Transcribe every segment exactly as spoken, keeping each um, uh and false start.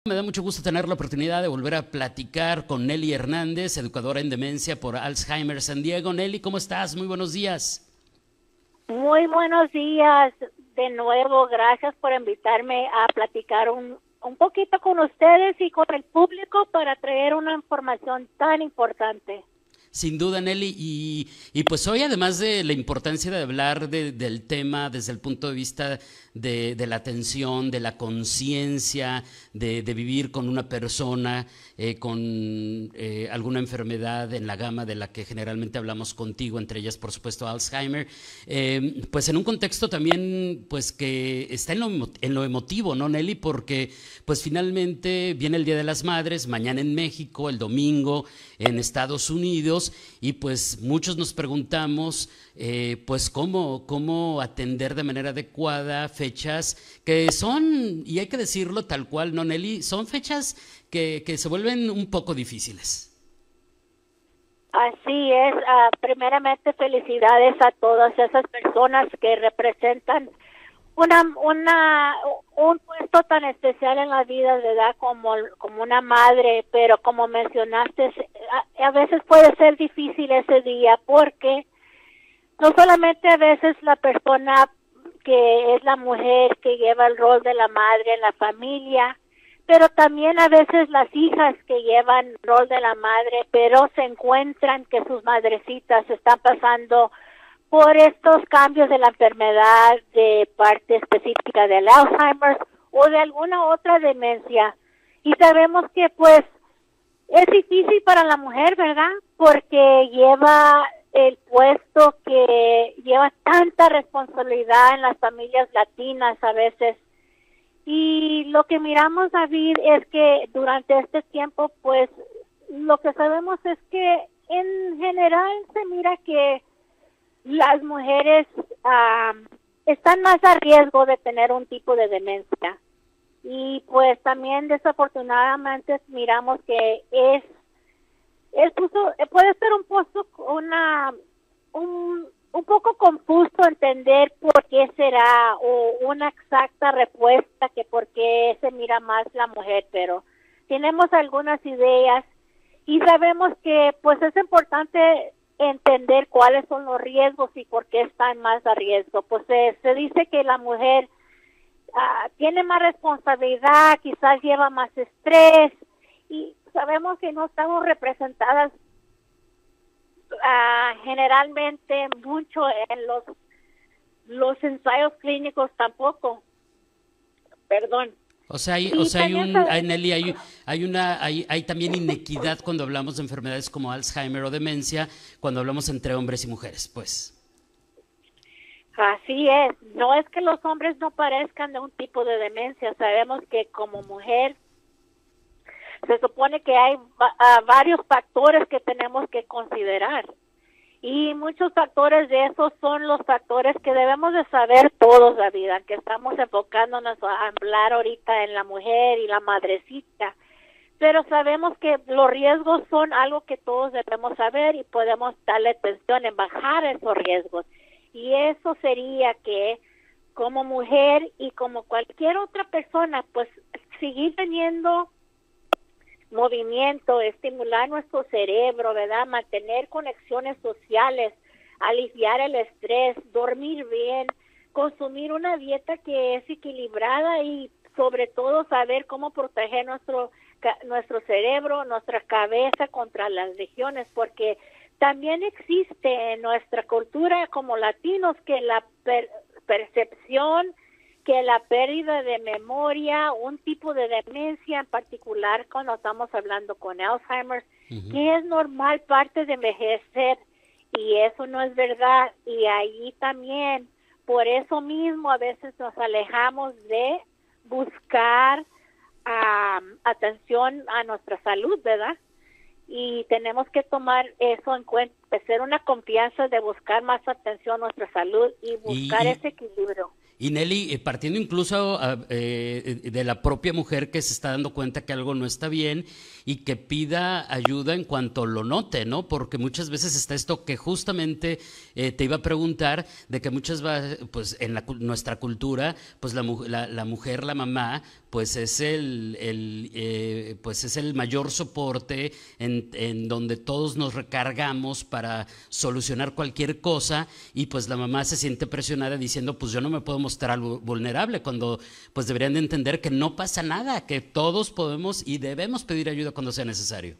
Me da mucho gusto tener la oportunidad de volver a platicar con Nelly Hernández, educadora en demencia por Alzheimer San Diego. Nelly, ¿cómo estás? Muy buenos días. Muy buenos días de nuevo. Gracias por invitarme a platicar un, un poquito con ustedes y con el público para traer una información tan importante. Sin duda, Nelly, y, y pues hoy, además de la importancia de hablar de, del tema desde el punto de vista de, de la atención, de la conciencia, de, de vivir con una persona eh, con eh, alguna enfermedad en la gama de la que generalmente hablamos contigo, entre ellas, por supuesto, Alzheimer, eh, pues en un contexto también pues que está en lo, en lo emotivo, ¿no, Nelly? Porque pues finalmente viene el Día de las Madres, mañana en México, el domingo en Estados Unidos, y pues muchos nos preguntamos eh, pues cómo, cómo atender de manera adecuada fechas que son, y hay que decirlo tal cual, ¿no, Nelly? Son fechas que, que se vuelven un poco difíciles. Así es. Uh, primeramente, felicidades a todas esas personas que representan una una un puesto tan especial en la vida, ¿verdad? Como como una madre, pero como mencionaste, a, a veces puede ser difícil ese día porque no solamente a veces la persona que es la mujer que lleva el rol de la madre en la familia, pero también a veces las hijas que llevan el rol de la madre, pero se encuentran que sus madrecitas están pasando por estos cambios de la enfermedad de parte específica del Alzheimer o de alguna otra demencia. Y sabemos que pues es difícil para la mujer, ¿verdad? Porque lleva el puesto que lleva tanta responsabilidad en las familias latinas a veces. Y lo que miramos, David, es que durante este tiempo, pues lo que sabemos es que en general se mira que las mujeres uh, están más a riesgo de tener un tipo de demencia. Y pues también desafortunadamente miramos que es, es puso, puede ser un poco una un, un poco confuso entender por qué será o una exacta respuesta que por qué se mira más la mujer, pero tenemos algunas ideas y sabemos que pues es importante entender cuáles son los riesgos y por qué están más a riesgo. Pues se, se dice que la mujer uh, tiene más responsabilidad, quizás lleva más estrés y sabemos que no estamos representadas uh, generalmente mucho en los los ensayos clínicos tampoco. Perdón. O sea, hay, o sea, hay un, hay, Nelly, hay, hay una, hay, hay también inequidad cuando hablamos de enfermedades como Alzheimer o demencia, cuando hablamos entre hombres y mujeres, pues. Así es. No es que los hombres no parezcan de un tipo de demencia. Sabemos que como mujer se supone que hay uh, varios factores que tenemos que considerar. Y muchos factores de esos son los factores que debemos de saber todos, David, que estamos enfocándonos a hablar ahorita en la mujer y la madrecita. Pero sabemos que los riesgos son algo que todos debemos saber y podemos darle atención en bajar esos riesgos. Y eso sería que como mujer y como cualquier otra persona, pues seguir teniendo movimiento, estimular nuestro cerebro, ¿verdad? Mantener conexiones sociales, aliviar el estrés, dormir bien, consumir una dieta que es equilibrada y sobre todo saber cómo proteger nuestro nuestro cerebro, nuestra cabeza contra las regiones, porque también existe en nuestra cultura como latinos que la per percepción que la pérdida de memoria, un tipo de demencia en particular cuando estamos hablando con Alzheimer, uh-huh. que es normal parte de envejecer y eso no es verdad y ahí también por eso mismo a veces nos alejamos de buscar um, atención a nuestra salud, ¿verdad? Y tenemos que tomar eso en cuenta, hacer una confianza de buscar más atención a nuestra salud y buscar y, y... ese equilibrio. Y Nelly, eh, partiendo incluso eh, de la propia mujer que se está dando cuenta que algo no está bien y que pida ayuda en cuanto lo note, ¿no? Porque muchas veces está esto que justamente eh, te iba a preguntar, de que muchas veces, pues en la, nuestra cultura, pues la, la, la mujer, la mamá, pues es el, el eh, pues es el mayor soporte en, en donde todos nos recargamos para solucionar cualquier cosa, y pues la mamá se siente presionada diciendo, pues yo no me puedo mostrar vulnerable, cuando pues deberían de entender que no pasa nada, que todos podemos y debemos pedir ayuda cuando sea necesario.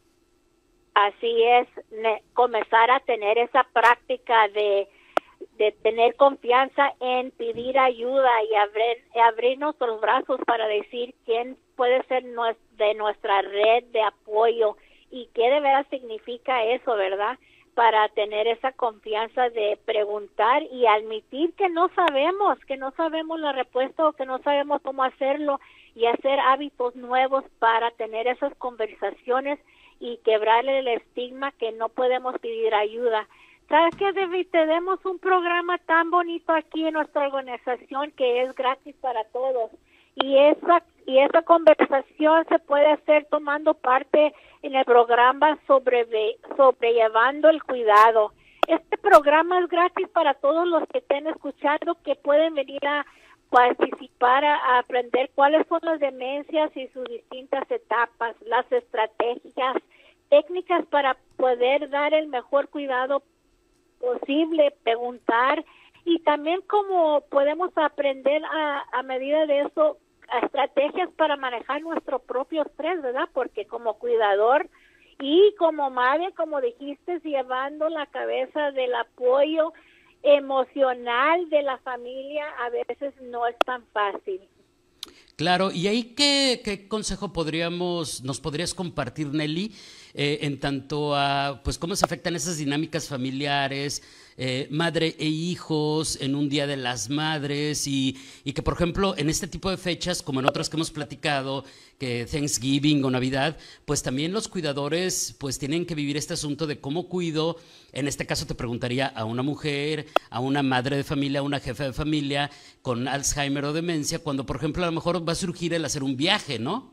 Así es, comenzar a tener esa práctica de, de tener confianza en pedir ayuda y abrir, abrir nuestros brazos para decir quién puede ser de nuestra red de apoyo y qué de veras significa eso, ¿verdad? Para tener esa confianza de preguntar y admitir que no sabemos, que no sabemos la respuesta o que no sabemos cómo hacerlo, y hacer hábitos nuevos para tener esas conversaciones y quebrarle el estigma que no podemos pedir ayuda. ¿Sabes qué, David? Tenemos un programa tan bonito aquí en nuestra organización que es gratis para todos. Y esa, y esa conversación se puede hacer tomando parte en el programa sobre, sobrellevando el cuidado. Este programa es gratis para todos los que estén escuchando, que pueden venir a participar, a, a aprender cuáles son las demencias y sus distintas etapas, las estrategias, técnicas para poder dar el mejor cuidado posible, preguntar, y también cómo podemos aprender a, a medida de eso, estrategias para manejar nuestro propio estrés, ¿verdad? Porque como cuidador y como madre, como dijiste, llevando la cabeza del apoyo emocional de la familia, a veces no es tan fácil. Claro, y ahí qué, qué consejo podríamos, nos podrías compartir, Nelly, eh, en tanto a pues cómo se afectan esas dinámicas familiares, eh, madre e hijos en un Día de las Madres, y, y que por ejemplo en este tipo de fechas, como en otras que hemos platicado, que Thanksgiving o Navidad, pues también los cuidadores pues tienen que vivir este asunto de cómo cuido. En este caso te preguntaría a una mujer, a una madre de familia, a una jefa de familia con Alzheimer o demencia, cuando por ejemplo a lo mejor va a surgir el hacer un viaje, ¿no?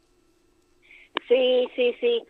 Sí, sí, sí.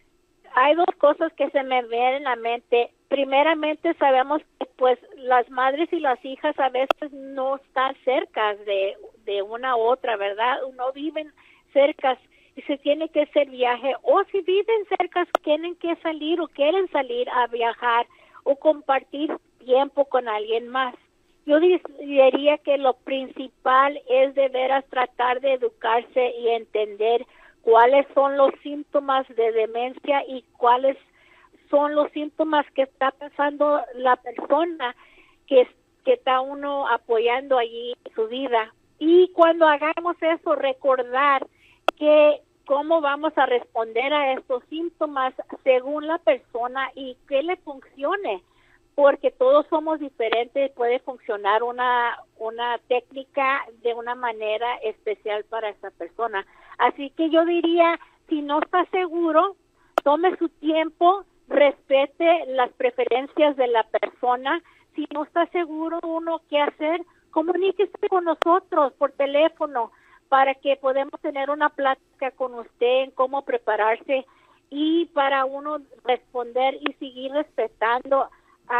Hay dos cosas que se me ven en la mente. Primeramente, sabemos que pues las madres y las hijas a veces no están cerca de, de una u otra, ¿verdad? No viven cerca y se tiene que hacer viaje, o si viven cerca tienen que salir o quieren salir a viajar o compartir tiempo con alguien más. Yo diría que lo principal es de veras tratar de educarse y entender cuáles son los síntomas de demencia y cuáles son los síntomas que está pasando la persona que, que está uno apoyando allí en su vida. Y cuando hagamos eso, recordar que cómo vamos a responder a estos síntomas según la persona y que le funcione, porque todos somos diferentes, puede funcionar una, una técnica de una manera especial para esa persona. Así que yo diría, si no está seguro, tome su tiempo, respete las preferencias de la persona. Si no está seguro uno qué hacer, comuníquese con nosotros por teléfono para que podamos tener una plática con usted en cómo prepararse y para uno responder y seguir respetando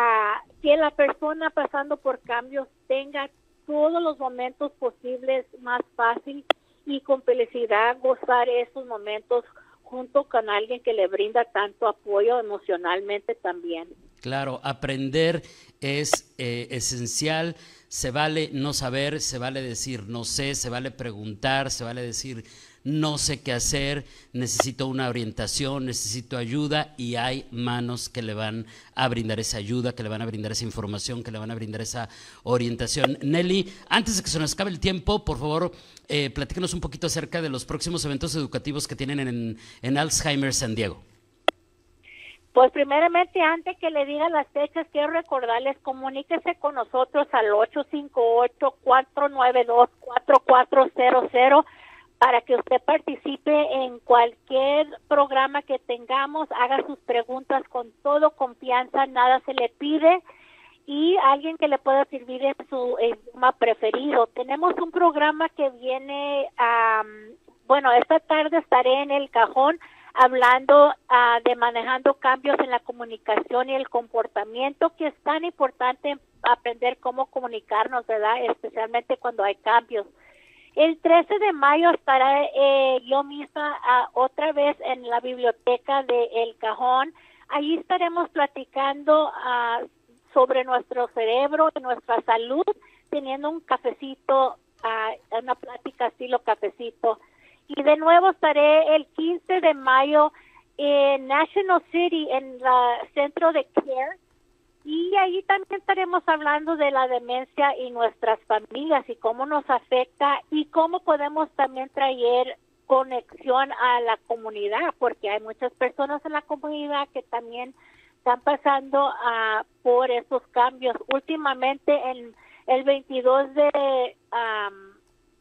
a que la persona pasando por cambios tenga todos los momentos posibles más fácil y con felicidad gozar esos momentos junto con alguien que le brinda tanto apoyo emocionalmente también. Claro, aprender es eh, esencial. Se vale no saber, se vale decir no sé, se vale preguntar, se vale decir no sé qué hacer, necesito una orientación, necesito ayuda, y hay manos que le van a brindar esa ayuda, que le van a brindar esa información, que le van a brindar esa orientación. Nelly, antes de que se nos acabe el tiempo, por favor, eh, platícanos un poquito acerca de los próximos eventos educativos que tienen en, en Alzheimer San Diego. Pues primeramente, antes que le diga las fechas, quiero recordarles, comuníquese con nosotros al ocho cinco ocho, cuatro nueve dos, cuatro cuatro cero cero para que usted participe en cualquier programa que tengamos, haga sus preguntas con todo confianza, nada se le pide, y alguien que le pueda servir en su idioma preferido. Tenemos un programa que viene, um, bueno, esta tarde estaré en El Cajón hablando uh, de manejando cambios en la comunicación y el comportamiento, que es tan importante aprender cómo comunicarnos, ¿verdad? Especialmente cuando hay cambios. El trece de mayo estaré eh, yo misma uh, otra vez en la biblioteca de El Cajón. Allí estaremos platicando uh, sobre nuestro cerebro y nuestra salud, teniendo un cafecito, uh, una plática estilo cafecito. Y de nuevo estaré el quince de mayo en National City, en el centro de CARE. Y ahí también estaremos hablando de la demencia y nuestras familias y cómo nos afecta y cómo podemos también traer conexión a la comunidad, porque hay muchas personas en la comunidad que también están pasando uh, por esos cambios. Últimamente, en el veintidós de, um,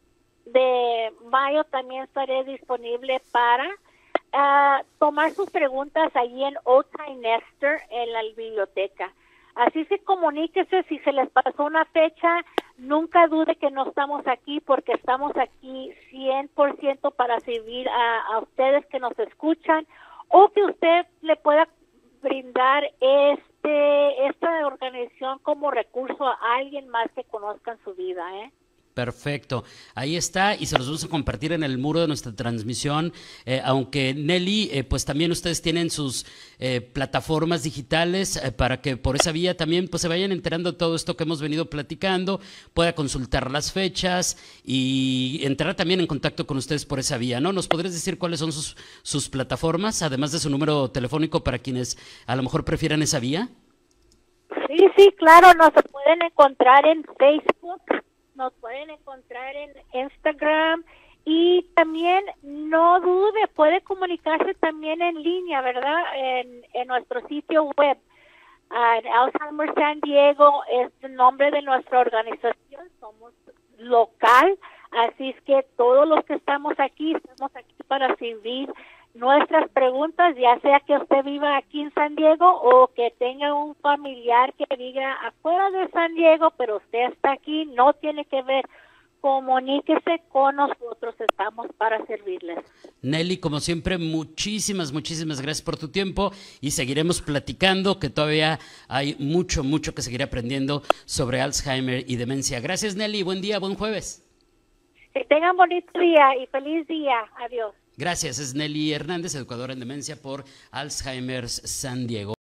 de mayo también estaré disponible para uh, tomar sus preguntas allí en Otay Nestor, en la biblioteca. Así que comuníquese si se les pasó una fecha, nunca dude que no estamos aquí porque estamos aquí cien por ciento para servir a, a ustedes que nos escuchan o que usted le pueda brindar este esta organización como recurso a alguien más que conozca en su vida, ¿eh? Perfecto, ahí está y se los vamos a compartir en el muro de nuestra transmisión, eh, aunque Nelly, eh, pues también ustedes tienen sus eh, plataformas digitales eh, para que por esa vía también pues se vayan enterando de todo esto que hemos venido platicando, pueda consultar las fechas y entrar también en contacto con ustedes por esa vía, ¿no? ¿Nos podrías decir cuáles son sus, sus plataformas, además de su número telefónico para quienes a lo mejor prefieran esa vía? Sí, sí, claro, nos pueden encontrar en Facebook. Nos pueden encontrar en Instagram y también no dude, puede comunicarse también en línea, ¿verdad? En, en nuestro sitio web. Uh, Alzheimer San Diego es el nombre de nuestra organización, somos local, así es que todos los que estamos aquí, estamos aquí para servir nuestras preguntas, ya sea que usted viva aquí en San Diego o que tenga un familiar que viva afuera de San Diego, pero usted está aquí, no tiene que ver, comuníquese con nosotros, estamos para servirles. Nelly, como siempre, muchísimas, muchísimas gracias por tu tiempo y seguiremos platicando, que todavía hay mucho, mucho que seguir aprendiendo sobre Alzheimer y demencia. Gracias, Nelly, buen día, buen jueves. Que tengan bonito día y feliz día, adiós. Gracias, es Nelly Hernández, educadora en demencia por Alzheimer's San Diego.